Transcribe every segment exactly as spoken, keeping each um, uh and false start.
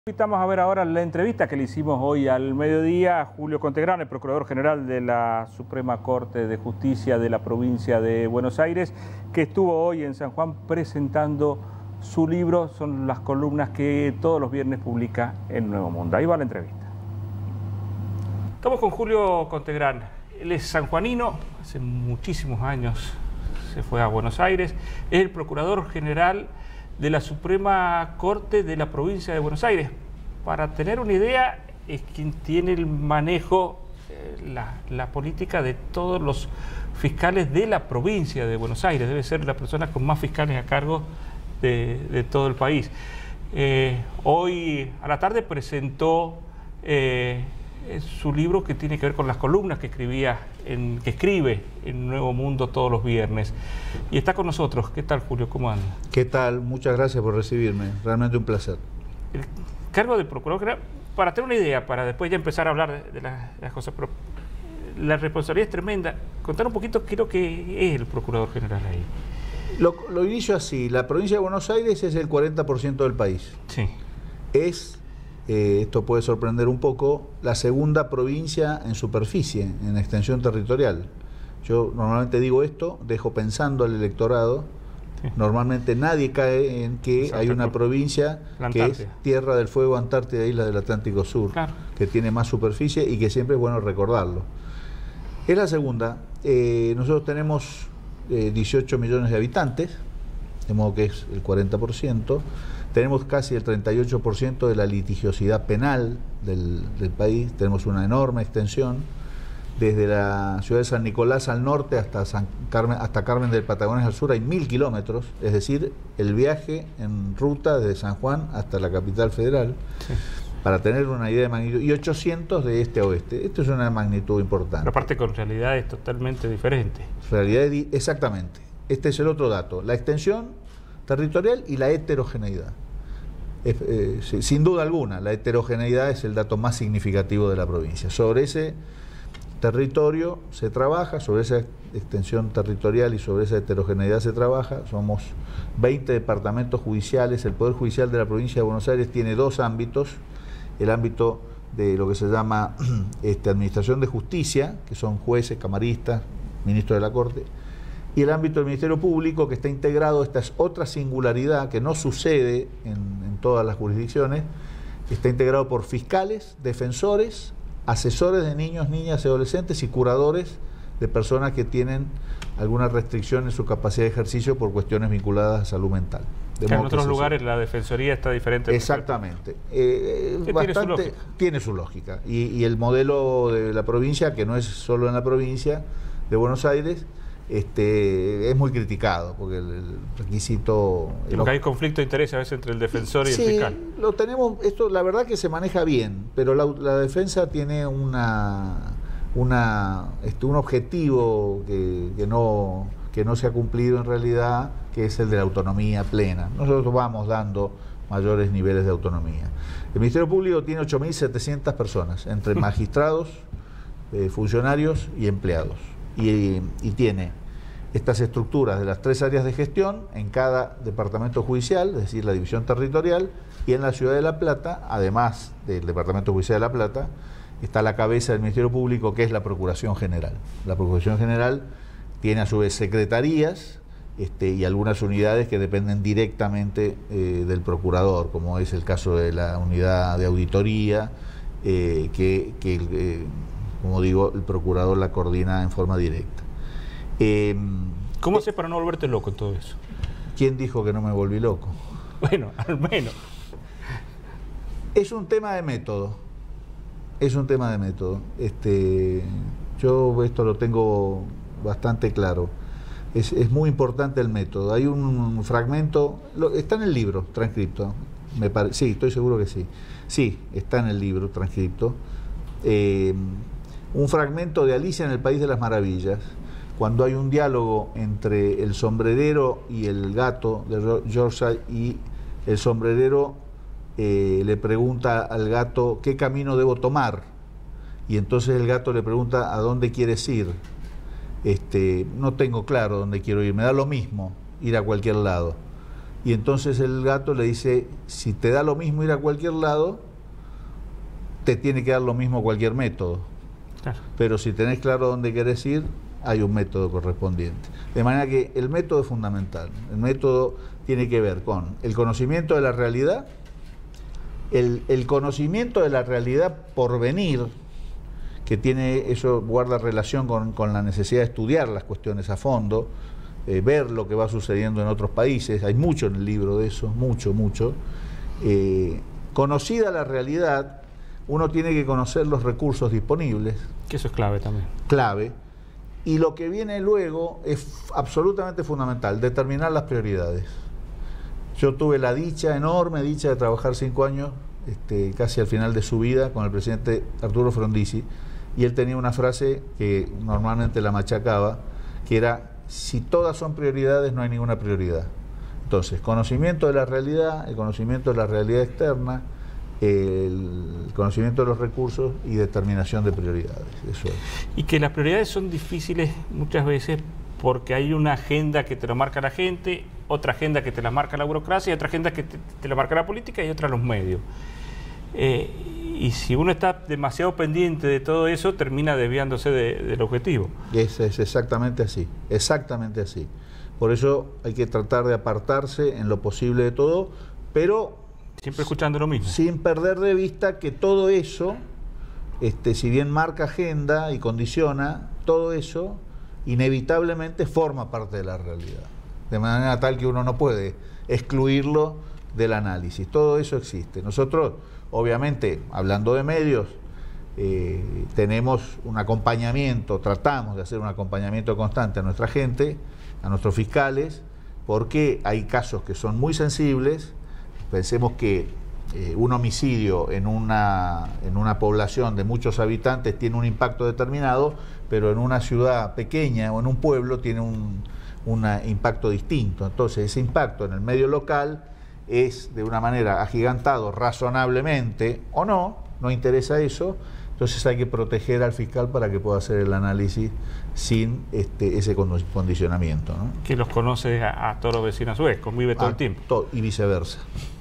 Invitamos a ver ahora la entrevista que le hicimos hoy al mediodía a Julio Contegrán, el Procurador General de la Suprema Corte de Justicia de la provincia de Buenos Aires, que estuvo hoy en San Juan presentando su libro. Son las columnas que todos los viernes publica en Nuevo Mundo. Ahí va la entrevista. Estamos con Julio Contegrán. Él es sanjuanino, hace muchísimos años se fue a Buenos Aires, es el Procurador General de la Suprema Corte de la provincia de Buenos Aires. Para tener una idea, es quien tiene el manejo, eh, la, la política de todos los fiscales de la provincia de Buenos Aires. Debe ser la persona con más fiscales a cargo de, de todo el país. Eh, hoy a la tarde presentó eh, su libro que tiene que ver con las columnas que escribía, en, que escribe en Nuevo Mundo todos los viernes. Y está con nosotros. ¿Qué tal, Julio? ¿Cómo anda? ¿Qué tal? Muchas gracias por recibirme. Realmente un placer. El cargo de Procurador, para tener una idea, para después ya empezar a hablar de, de, las, de las cosas, pero la responsabilidad es tremenda. Contar un poquito qué es lo que es el Procurador General ahí. Lo, lo inicio así. La provincia de Buenos Aires es el cuarenta por ciento del país. Sí. Es... Eh, esto puede sorprender un poco, la segunda provincia en superficie, en extensión territorial. Yo normalmente digo esto, dejo pensando al electorado, sí. Normalmente nadie cae en que Exacto. hay una provincia que es Tierra del Fuego, Antártida, Isla del Atlántico Sur, claro. que tiene más superficie y que siempre es bueno recordarlo. Es la segunda. Eh, nosotros tenemos eh, dieciocho millones de habitantes, de modo que es el cuarenta por ciento. Tenemos casi el treinta y ocho por ciento de la litigiosidad penal del, del país. Tenemos una enorme extensión, desde la ciudad de San Nicolás al norte hasta, San Carmen, hasta Carmen del Patagones al sur hay mil kilómetros, es decir, el viaje en ruta desde San Juan hasta la capital federal, sí. para tener una idea de magnitud, y ochocientos de este a oeste. Esto es una magnitud importante. Pero aparte con realidades totalmente diferentes. Realidades, exactamente. Este es el otro dato, la extensión territorial y la heterogeneidad. Es, eh, sin duda alguna, la heterogeneidad es el dato más significativo de la provincia. Sobre ese territorio se trabaja, sobre esa extensión territorial y sobre esa heterogeneidad se trabaja. Somos veinte departamentos judiciales. El Poder Judicial de la provincia de Buenos Aires tiene dos ámbitos. El ámbito de lo que se llama este, Administración de Justicia, que son jueces, camaristas, ministros de la Corte, y el ámbito del Ministerio Público, que está integrado. Esta es otra singularidad que no sucede en, en todas las jurisdicciones, está integrado por fiscales, defensores, asesores de niños, niñas y adolescentes y curadores de personas que tienen alguna restricción en su capacidad de ejercicio por cuestiones vinculadas a salud mental. De que en otros lugares la defensoría está diferente. Exactamente. Eh, bastante, tiene su lógica. Tiene su lógica. Y, y el modelo de la provincia, que no es solo en la provincia de Buenos Aires, Este, es muy criticado, porque el, el requisito... Y porque hay conflicto de interés a veces entre el defensor y sí, el fiscal. Lo tenemos, esto la verdad que se maneja bien, pero la, la defensa tiene una, una, este, un objetivo que, que, no, que no se ha cumplido en realidad, que es el de la autonomía plena. Nosotros vamos dando mayores niveles de autonomía. El Ministerio Público tiene ocho mil setecientas personas, entre magistrados, eh, funcionarios y empleados. Y, y tiene estas estructuras de las tres áreas de gestión en cada departamento judicial, es decir, la división territorial, y en la ciudad de La Plata, además del departamento judicial de La Plata, está la cabeza del Ministerio Público, que es la Procuración General. La Procuración General tiene a su vez secretarías este, y algunas unidades que dependen directamente eh, del procurador, como es el caso de la unidad de auditoría, eh, que, que eh, como digo, el procurador la coordina en forma directa. Eh, ¿Cómo haces para no volverte loco en todo eso? ¿Quién dijo que no me volví loco? Bueno, al menos. Es un tema de método. Es un tema de método. Este, yo esto lo tengo bastante claro. Es, es muy importante el método. Hay un fragmento, lo, está en el libro transcripto. Me pare, sí, estoy seguro que sí. Sí, está en el libro transcripto. Eh, un fragmento de Alicia en el País de las Maravillas, cuando hay un diálogo entre el sombrerero y el gato de Yorkshire, y el sombrerero eh, le pregunta al gato qué camino debo tomar, y entonces el gato le pregunta a dónde quieres ir. Este, no tengo claro dónde quiero ir, me da lo mismo ir a cualquier lado. y entonces el gato le dice, si te da lo mismo ir a cualquier lado, te tiene que dar lo mismo cualquier método. Claro. Pero si tenés claro dónde querés ir, hay un método correspondiente. De manera que el método es fundamental. El método tiene que ver con el conocimiento de la realidad, el, el conocimiento de la realidad por venir, que tiene, eso guarda relación con, con la necesidad de estudiar las cuestiones a fondo, eh, ver lo que va sucediendo en otros países. Hay mucho en el libro de eso, mucho, mucho. Eh, conocida la realidad, uno tiene que conocer los recursos disponibles. Que eso es clave también. Clave. Y lo que viene luego es absolutamente fundamental, determinar las prioridades. Yo tuve la dicha, enorme dicha, de trabajar cinco años, este, casi al final de su vida, con el presidente Arturo Frondizi, y él tenía una frase que normalmente la machacaba, que era, si todas son prioridades, no hay ninguna prioridad. Entonces, conocimiento de la realidad, el conocimiento de la realidad externa, el conocimiento de los recursos y determinación de prioridades. Eso es. Y que las prioridades son difíciles muchas veces porque hay una agenda que te lo marca la gente, otra agenda que te la marca la burocracia, y otra agenda que te, te la marca la política y otra los medios. Eh, y si uno está demasiado pendiente de todo eso, termina desviándose de, del objetivo. Es, es exactamente así, exactamente así. Por eso hay que tratar de apartarse en lo posible de todo, pero siempre escuchando lo mismo. Sin perder de vista que todo eso, este, si bien marca agenda y condiciona, todo eso inevitablemente forma parte de la realidad. De manera tal que uno no puede excluirlo del análisis. Todo eso existe. Nosotros, obviamente, hablando de medios, eh, tenemos un acompañamiento, tratamos de hacer un acompañamiento constante a nuestra gente, a nuestros fiscales, porque hay casos que son muy sensibles. Pensemos que eh, un homicidio en una, en una población de muchos habitantes tiene un impacto determinado, pero en una ciudad pequeña o en un pueblo tiene un un impacto distinto. Entonces, ese impacto en el medio local es de una manera agigantado razonablemente, o no, no interesa eso. Entonces hay que proteger al fiscal para que pueda hacer el análisis sin este, ese condicionamiento, ¿no? Que los conoce a, a todos los vecinos a su vez, convive todo a el tiempo. To y viceversa.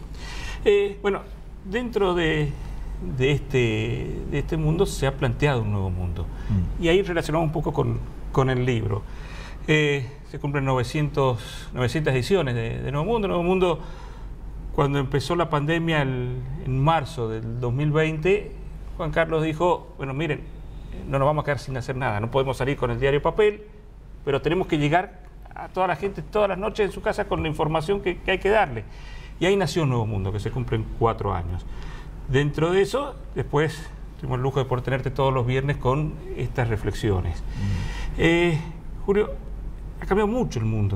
Eh, bueno, dentro de, de, este, de este mundo se ha planteado un nuevo mundo. Mm. Y ahí relacionamos un poco con, con el libro. Eh, se cumplen novecientas ediciones de, de Nuevo Mundo. Nuevo Mundo, cuando empezó la pandemia el, en marzo del dos mil veinte, Juan Carlos dijo, bueno, miren, no nos vamos a quedar sin hacer nada, no podemos salir con el diario papel, pero tenemos que llegar a toda la gente todas las noches en su casa con la información que, que hay que darle. Y ahí nació Nuevo Mundo, que se cumplen cuatro años. Dentro de eso, después tuvimos el lujo de poder tenerte todos los viernes con estas reflexiones. Mm. Eh, Julio, ha cambiado mucho el mundo,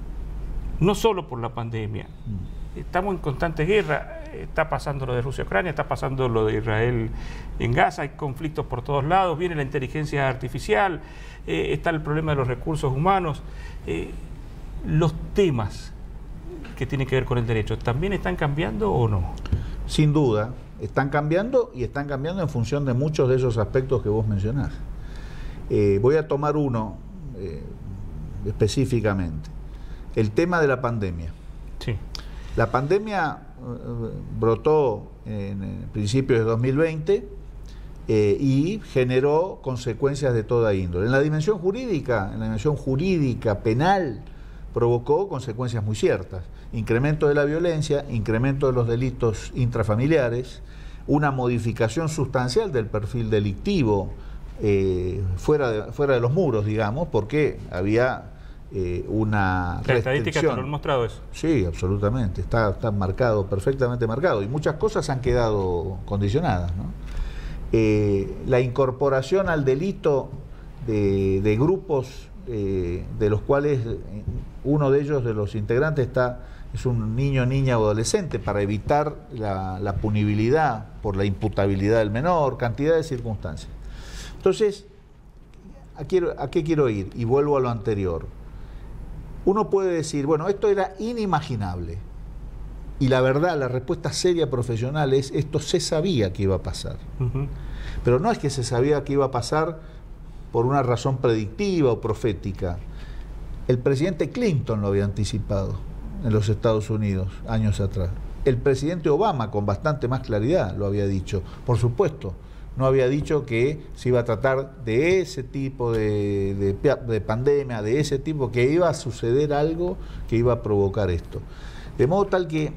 no solo por la pandemia. Mm. Estamos en constante guerra, está pasando lo de Rusia-Ucrania, está pasando lo de Israel en Gaza, hay conflictos por todos lados, viene la inteligencia artificial, eh, está el problema de los recursos humanos. Eh, los temas que tienen que ver con el derecho, ¿también están cambiando o no? Sin duda, están cambiando y están cambiando en función de muchos de esos aspectos que vos mencionás. Eh, voy a tomar uno eh, específicamente, el tema de la pandemia. Sí. La pandemia uh, brotó en principios de dos mil veinte eh, y generó consecuencias de toda índole. En la dimensión jurídica, en la dimensión jurídica penal, provocó consecuencias muy ciertas. Incremento de la violencia, incremento de los delitos intrafamiliares, una modificación sustancial del perfil delictivo eh, fuera, de, fuera de los muros, digamos, porque había eh, una restricción. ¿La estadística te lo han mostrado eso? Sí, absolutamente, está, está marcado, perfectamente marcado, y muchas cosas han quedado condicionadas, ¿no? Eh, la incorporación al delito de, de grupos eh, de los cuales uno de ellos, de los integrantes, está es un niño, niña o adolescente, para evitar la, la punibilidad por la imputabilidad del menor, cantidad de circunstancias. Entonces, ¿a, quiero, ¿a qué quiero ir? Y vuelvo a lo anterior. Uno puede decir, bueno, esto era inimaginable. Y la verdad, la respuesta seria profesional es, esto se sabía que iba a pasar. Uh-huh. Pero no es que se sabía que iba a pasar por una razón predictiva o profética. El presidente Clinton lo había anticipado. en los Estados Unidos, años atrás. El presidente Obama, con bastante más claridad, lo había dicho. Por supuesto, no había dicho que se iba a tratar de ese tipo de, de, de pandemia, de ese tipo, que iba a suceder algo que iba a provocar esto. De modo tal que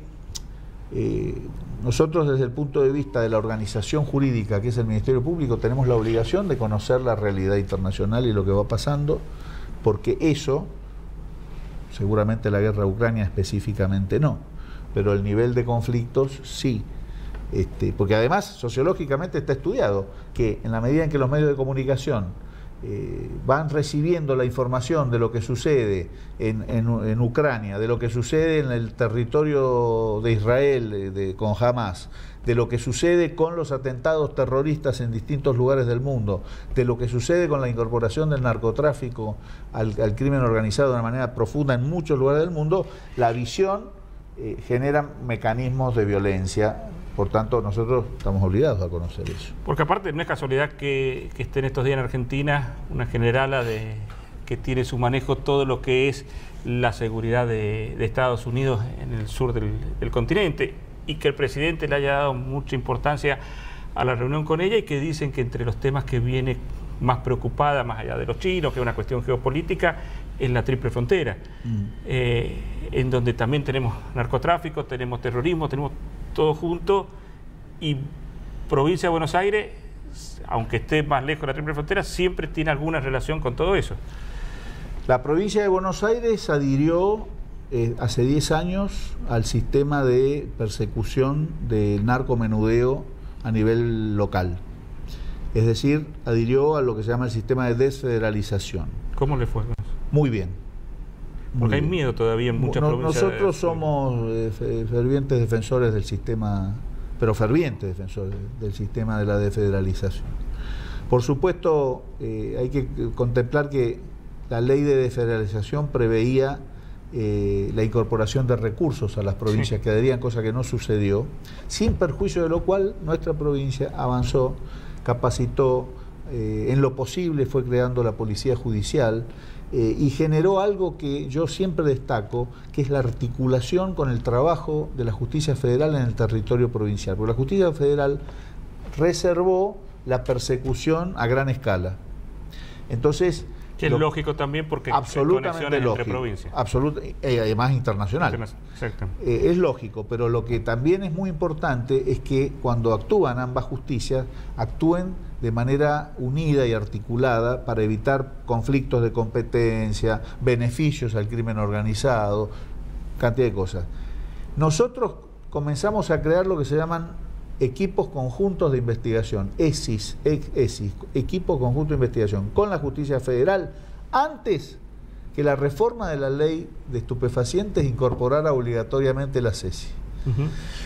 eh, nosotros, desde el punto de vista de la organización jurídica, que es el Ministerio Público, tenemos la obligación de conocer la realidad internacional y lo que va pasando, porque eso, seguramente la guerra de Ucrania específicamente no, pero el nivel de conflictos sí. Este, porque además sociológicamente está estudiado que en la medida en que los medios de comunicación eh, van recibiendo la información de lo que sucede en, en, en Ucrania, de lo que sucede en el territorio de Israel de, de, con Hamas, de lo que sucede con los atentados terroristas en distintos lugares del mundo, de lo que sucede con la incorporación del narcotráfico al, al crimen organizado de una manera profunda en muchos lugares del mundo, la visión eh, genera mecanismos de violencia. Por tanto, nosotros estamos obligados a conocer eso. Porque aparte no es casualidad que, que esté en estos días en Argentina una generala de, que tiene su manejo todo lo que es la seguridad de, de Estados Unidos en el sur del, del continente, y que el presidente le haya dado mucha importancia a la reunión con ella, y que dicen que entre los temas que viene más preocupada, más allá de los chinos, que es una cuestión geopolítica, es la triple frontera, mm. eh, en donde también tenemos narcotráfico, tenemos terrorismo, tenemos todo junto, y provincia de Buenos Aires, aunque esté más lejos de la triple frontera, siempre tiene alguna relación con todo eso. La provincia de Buenos Aires adhirió eh, hace diez años al sistema de persecución del narcomenudeo a nivel local. Es decir, adhirió a lo que se llama el sistema de desfederalización. ¿Cómo le fue? Muy bien. Muy Porque bien. hay miedo todavía en muchas no, provincias. Nosotros de... somos eh, fervientes defensores del sistema, pero fervientes defensores del sistema de la desfederalización. Por supuesto, eh, hay que contemplar que la ley de desfederalización preveía eh, la incorporación de recursos a las provincias sí. que adherían, cosa que no sucedió, sin perjuicio de lo cual nuestra provincia avanzó, capacitó, eh, en lo posible fue creando la policía judicial, eh, y generó algo que yo siempre destaco, que es la articulación con el trabajo de la justicia federal en el territorio provincial, porque la justicia federal reservó la persecución a gran escala. Entonces, que es lo, lógico también porque absolutamente lógico, entre provincias. Absolut, eh, además internacional. Exacto. Eh, es lógico, pero lo que también es muy importante es que cuando actúan ambas justicias, actúen de manera unida y articulada para evitar conflictos de competencia, beneficios al crimen organizado, cantidad de cosas. Nosotros comenzamos a crear lo que se llaman equipos conjuntos de investigación, ESIS, ESIS, Equipo Conjunto de Investigación, con la Justicia Federal, antes que la reforma de la ley de estupefacientes incorporara obligatoriamente la CESI. Uh-huh.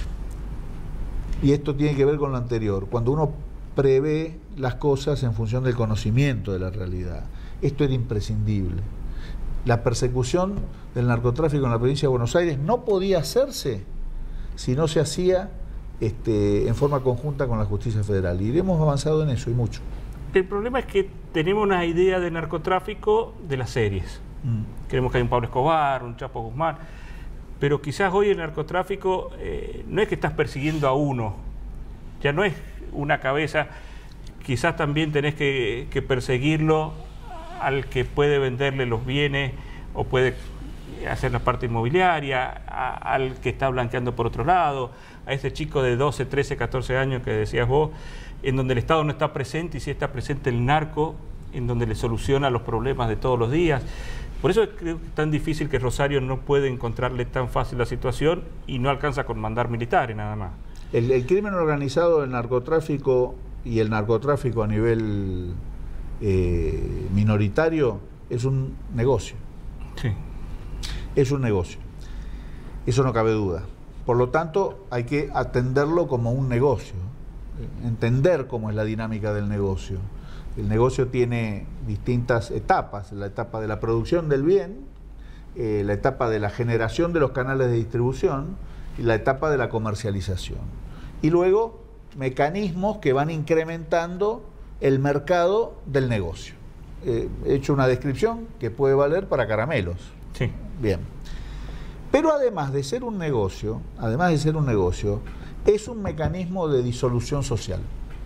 Y esto tiene que ver con lo anterior, cuando uno prevé las cosas en función del conocimiento de la realidad. Esto era imprescindible. La persecución del narcotráfico en la provincia de Buenos Aires no podía hacerse si no se hacía Este, en forma conjunta con la justicia federal, y hemos avanzado en eso y mucho. El problema es que tenemos una idea de narcotráfico de las series. Mm. Queremos que haya un Pablo Escobar, un Chapo Guzmán, pero quizás hoy el narcotráfico eh, no es que estás persiguiendo a uno, ya no es una cabeza, quizás también tenés que, que perseguirlo al que puede venderle los bienes o puede hacer la parte inmobiliaria, a, al que está blanqueando por otro lado, a ese chico de doce, trece, catorce años que decías vos, en donde el Estado no está presente, y sí está presente el narco, en donde le soluciona los problemas de todos los días. Por eso creo que es tan difícil que Rosario no puede encontrarle tan fácil la situación y no alcanza con mandar militares nada más. El, el crimen organizado, el narcotráfico y el narcotráfico a nivel eh, minoritario es un negocio. Sí. Es un negocio. Eso no cabe duda. Por lo tanto, hay que atenderlo como un negocio, entender cómo es la dinámica del negocio. El negocio tiene distintas etapas, la etapa de la producción del bien, eh, la etapa de la generación de los canales de distribución y la etapa de la comercialización. Y luego, mecanismos que van incrementando el mercado del negocio. Eh, he hecho una descripción que puede valer para caramelos. Sí. Bien. Pero además de ser un negocio, además de ser un negocio, es un mecanismo de disolución social.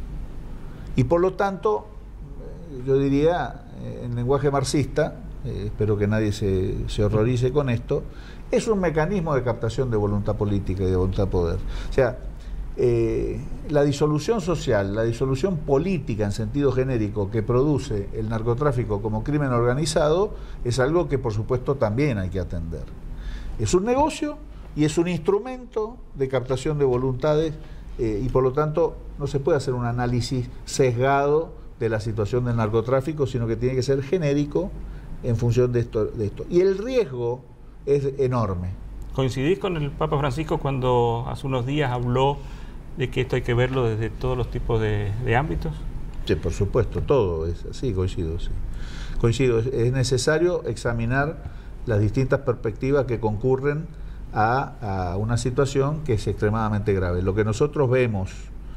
Y por lo tanto, yo diría, en lenguaje marxista, eh, espero que nadie se, se horrorice con esto, es un mecanismo de captación de voluntad política y de voluntad de poder. O sea, eh, la disolución social, la disolución política en sentido genérico que produce el narcotráfico como crimen organizado es algo que por supuesto también hay que atender. Es un negocio y es un instrumento de captación de voluntades eh, y por lo tanto no se puede hacer un análisis sesgado de la situación del narcotráfico, sino que tiene que ser genérico en función de esto. De esto. Y el riesgo es enorme. ¿Coincidís con el Papa Francisco cuando hace unos días habló de que esto hay que verlo desde todos los tipos de, de ámbitos? Sí, por supuesto, todo es así, coincido, sí. Coincido, es, es necesario examinar las distintas perspectivas que concurren a, a una situación que es extremadamente grave. Lo que nosotros vemos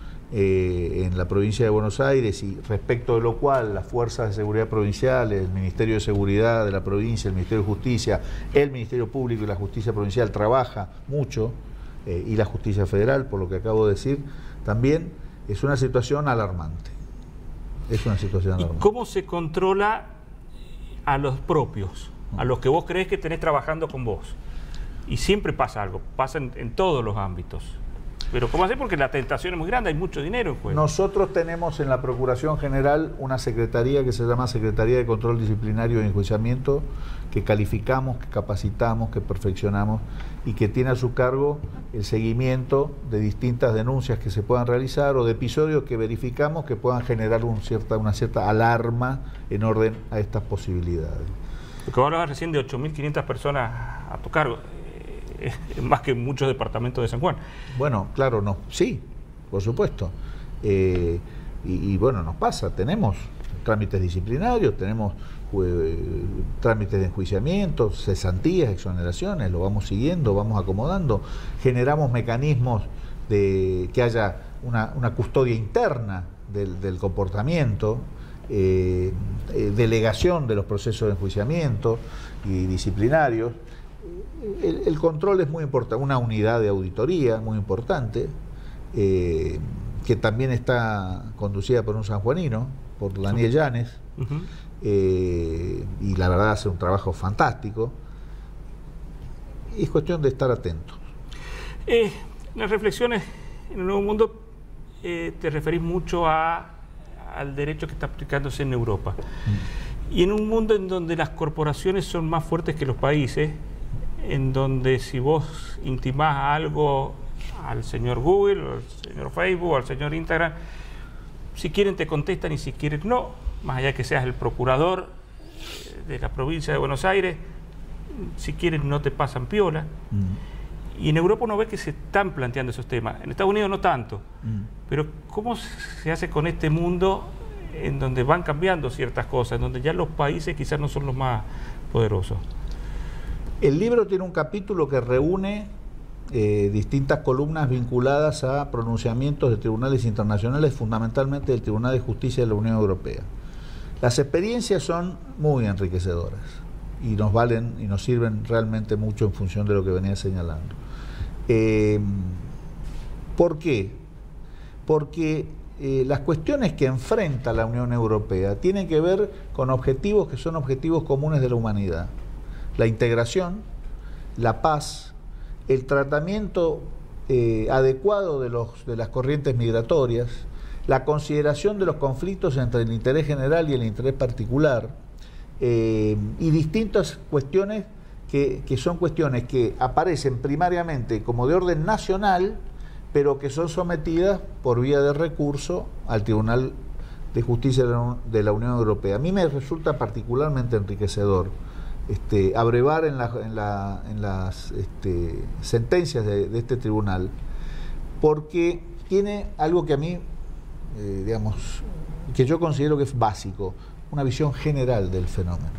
eh, en la provincia de Buenos Aires y respecto de lo cual las fuerzas de seguridad provinciales, el Ministerio de Seguridad de la provincia, el Ministerio de Justicia, el Ministerio Público y la Justicia Provincial trabaja mucho, eh, y la Justicia Federal, por lo que acabo de decir, también es una situación alarmante. Es una situación alarmante. ¿Y cómo se controla a los propios, a los que vos creés que tenés trabajando con vos? Y siempre pasa algo, pasa en, en todos los ámbitos. Pero ¿cómo hacer? Porque la tentación es muy grande, hay mucho dinero en juego. Nosotros tenemos en la Procuración General una secretaría que se llama Secretaría de Control Disciplinario y Enjuiciamiento, que calificamos, que capacitamos, que perfeccionamos y que tiene a su cargo el seguimiento de distintas denuncias que se puedan realizar o de episodios que verificamos que puedan generar un cierta, una cierta alarma en orden a estas posibilidades. Porque vos hablabas recién de ocho mil quinientas personas a tu cargo. Es más que muchos departamentos de San Juan. Bueno, claro, no, sí, por supuesto. Eh, y, y bueno, nos pasa, tenemos trámites disciplinarios, tenemos eh, trámites de enjuiciamiento, cesantías, exoneraciones, lo vamos siguiendo, vamos acomodando, generamos mecanismos de que haya una, una custodia interna del, del comportamiento, eh, eh, delegación de los procesos de enjuiciamiento y disciplinarios. El, el control es muy importante, una unidad de auditoría muy importante, eh, que también está conducida por un sanjuanino, por Daniel Llanes, uh-huh. eh, y la verdad hace un trabajo fantástico. Y es cuestión de estar atentos. Eh, en las reflexiones en el Nuevo Mundo eh, te referís mucho a, al derecho que está aplicándose en Europa. Uh-huh. Y en un mundo en donde las corporaciones son más fuertes que los países, en donde si vos intimás algo al señor Google, al señor Facebook, al señor Instagram, si quieren te contestan y si quieren no, más allá que seas el procurador de la provincia de Buenos Aires, si quieren no te pasan piola. Mm. Y en Europa uno ve que se están planteando esos temas, en Estados Unidos no tanto, mm. pero ¿cómo se hace con este mundo en donde van cambiando ciertas cosas, en donde ya los países quizás no son los más poderosos? El libro tiene un capítulo que reúne eh, distintas columnas vinculadas a pronunciamientos de tribunales internacionales, fundamentalmente del Tribunal de Justicia de la Unión Europea. Las experiencias son muy enriquecedoras y nos valen y nos sirven realmente mucho en función de lo que venía señalando. Eh, ¿Por qué? Porque eh, las cuestiones que enfrenta la Unión Europea tienen que ver con objetivos que son objetivos comunes de la humanidad. La integración, la paz, el tratamiento eh, adecuado de, los, de las corrientes migratorias, la consideración de los conflictos entre el interés general y el interés particular, eh, y distintas cuestiones que, que son cuestiones que aparecen primariamente como de orden nacional, pero que son sometidas por vía de recurso al Tribunal de Justicia de la Unión Europea. A mí me resulta particularmente enriquecedor Este, abrevar en, la, en, la, en las este, sentencias de, de este tribunal, porque tiene algo que a mí, eh, digamos, que yo considero que es básico, una visión general del fenómeno.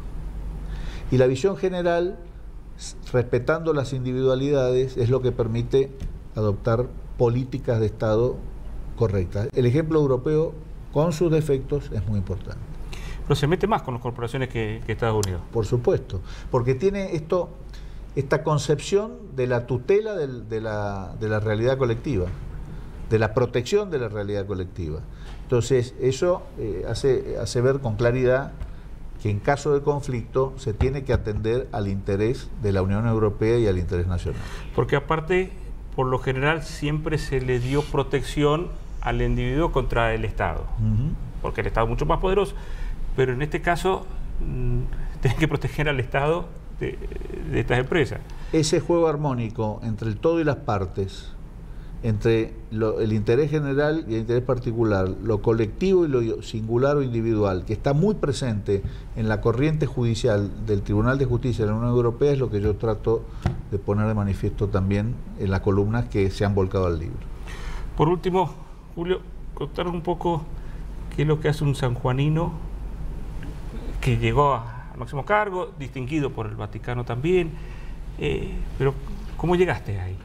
Y la visión general, respetando las individualidades, es lo que permite adoptar políticas de Estado correctas. El ejemplo europeo, con sus defectos, es muy importante. Pero se mete más con las corporaciones que, que Estados Unidos. Por supuesto, porque tiene esto, esta concepción de la tutela del, de, la, de la realidad colectiva, de la protección de la realidad colectiva. Entonces, eso eh, hace, hace ver con claridad que en caso de conflicto se tiene que atender al interés de la Unión Europea y al interés nacional. Porque aparte, por lo general, siempre se le dio protección al individuo contra el Estado, uh-huh. porque el Estado es mucho más poderoso, pero en este caso mmm, tienen que proteger al Estado de, de estas empresas. Ese juego armónico entre el todo y las partes, entre lo, el interés general y el interés particular, lo colectivo y lo singular o individual, que está muy presente en la corriente judicial del Tribunal de Justicia de la Unión Europea, es lo que yo trato de poner de manifiesto también en las columnas que se han volcado al libro. Por último, Julio, contanos un poco qué es lo que hace un sanjuanino que llegó al máximo cargo, distinguido por el Vaticano también, eh, pero ¿cómo llegaste ahí?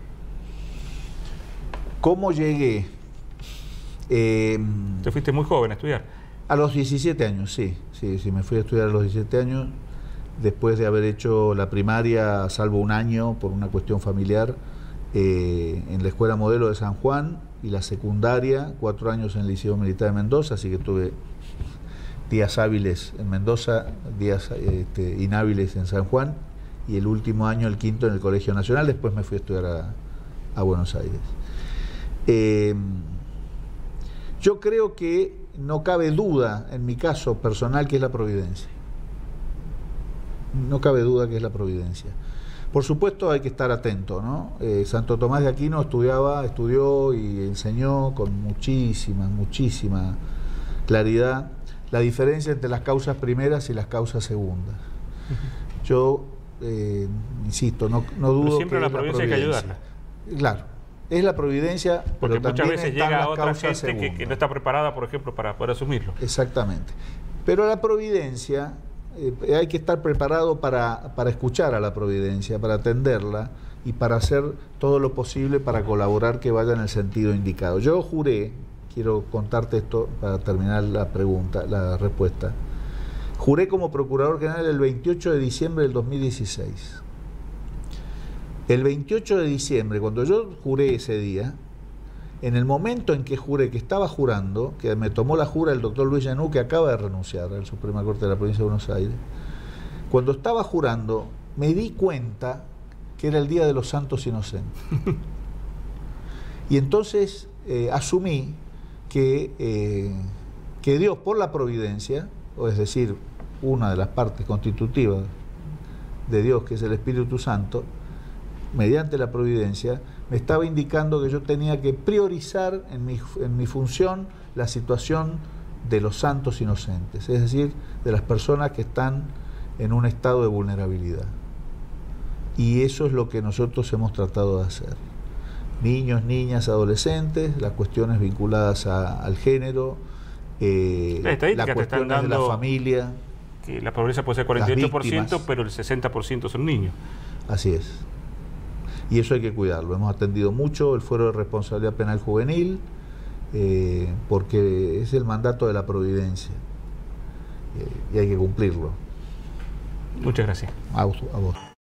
¿Cómo llegué? Eh, Te fuiste muy joven a estudiar. A los diecisiete años, sí, sí, sí, me fui a estudiar a los diecisiete años, después de haber hecho la primaria, salvo un año por una cuestión familiar, eh, en la Escuela Modelo de San Juan, y la secundaria, cuatro años en el Liceo Militar de Mendoza, así que tuve días hábiles en Mendoza, días este, inhábiles en San Juan, y el último año, el quinto, en el Colegio Nacional. Después me fui a estudiar a, a Buenos Aires. Eh, yo creo que no cabe duda, en mi caso personal, que es la providencia. No cabe duda que es la providencia. Por supuesto hay que estar atento, ¿no? Eh, Santo Tomás de Aquino estudiaba, estudió y enseñó con muchísima, muchísima claridad la diferencia entre las causas primeras y las causas segundas. Uh-huh. Yo, eh, insisto, no, no dudo pero siempre que la providencia hay que ayudarla. Claro, es la providencia, porque pero muchas veces llega otra gente que, que no está preparada, por ejemplo, para poder asumirlo. Exactamente. Pero la providencia... Eh, hay que estar preparado para, para escuchar a la providencia, para atenderla y para hacer todo lo posible para colaborar que vaya en el sentido indicado. Yo juré, quiero contarte esto para terminar la pregunta, la respuesta, juré como Procurador General el veintiocho de diciembre del dos mil dieciséis. El veintiocho de diciembre, cuando yo juré ese día, en el momento en que juré, que estaba jurando, que me tomó la jura el doctor Luis Llanú, que acaba de renunciar a la Suprema Corte de la Provincia de Buenos Aires, cuando estaba jurando, me di cuenta que era el Día de los Santos Inocentes. Y entonces eh, asumí que, eh, que Dios, por la providencia, o es decir, una de las partes constitutivas de Dios, que es el Espíritu Santo, mediante la providencia, me estaba indicando que yo tenía que priorizar en mi, en mi función la situación de los santos inocentes, es decir, de las personas que están en un estado de vulnerabilidad. Y eso es lo que nosotros hemos tratado de hacer. Niños, niñas, adolescentes, las cuestiones vinculadas a, al género, eh, las cuestiones de la familia. Que la pobreza puede ser cuarenta y ocho por ciento, pero el sesenta por ciento son niños. Así es. Y eso hay que cuidarlo. Hemos atendido mucho el Fuero de Responsabilidad Penal Juvenil, eh, porque es el mandato de la providencia eh, y hay que cumplirlo. Muchas gracias. A, a vos.